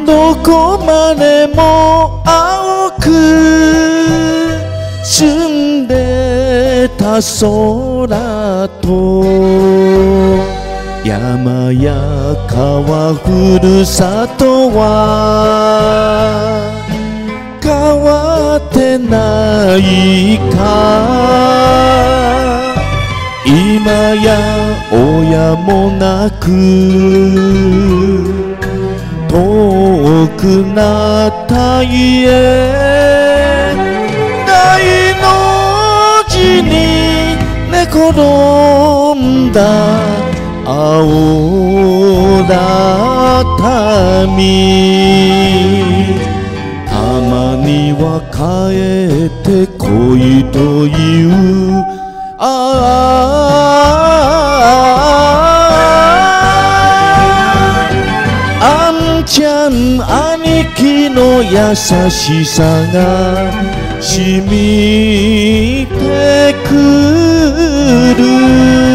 どこまでも青く澄んでた空と山や川ふるさとは変わってないか。今や親もなく遠くなった家、大の字に寝転んだ青ら民、たまには帰ってこいというあんちゃん兄貴の優しさが染みてくる。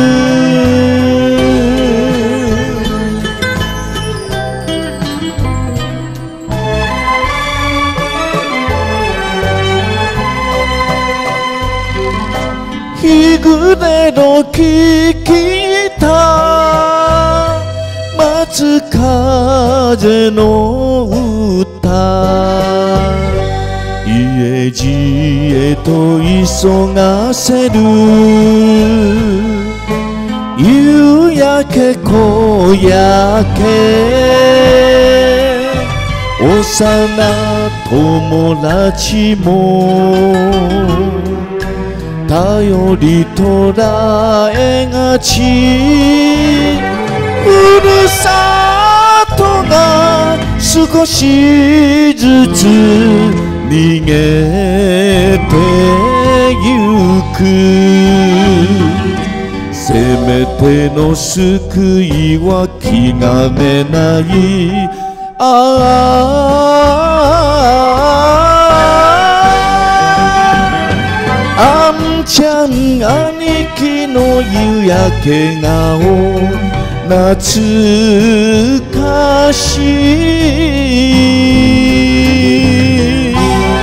日暮れ時来た松風の歌、家路へと急がせる夕焼け小焼け、幼友達も頼りとらえがち、ふるさとが少しずつ逃げてゆく。せめての救いは気兼ねない。あんちゃん兄貴の夕焼け顔懐かしい。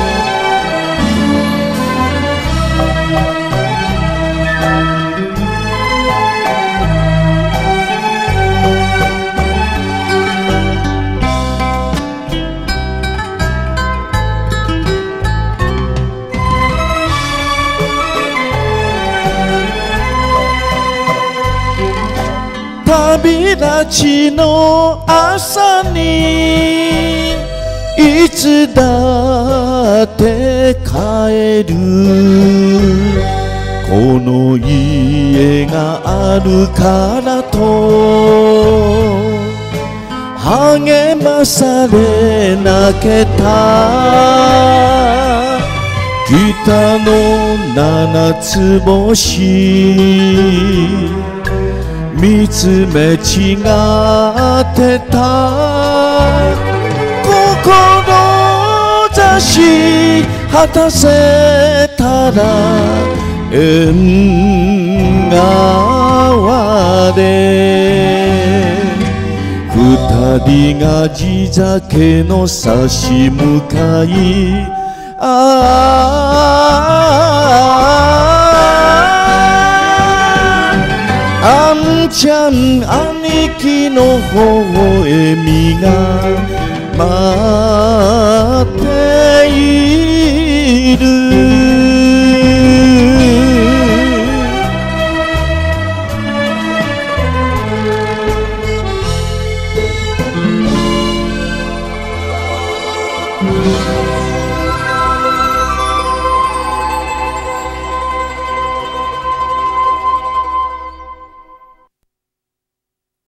旅立ちの朝にいつだって帰る、この家があるからと励まされなけた。北の七つ星見つめ違ってた。志果たせたら縁側で二人が地酒の差し向かい、あんちゃん兄貴の微笑みが待っている。